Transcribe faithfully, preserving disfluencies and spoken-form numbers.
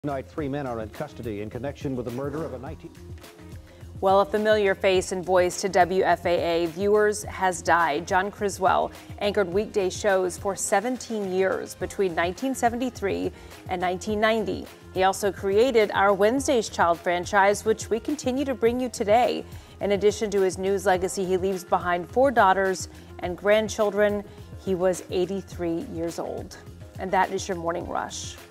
Tonight, three men are in custody in connection with the murder of a nineteen. Well, a familiar face and voice to W F A A viewers has died. John Criswell anchored weekday shows for seventeen years between nineteen seventy-three and nineteen ninety. He also created our Wednesday's Child franchise, which we continue to bring you today. In addition to his news legacy, he leaves behind four daughters and grandchildren. He was eighty-three years old. And that is your Morning Rush.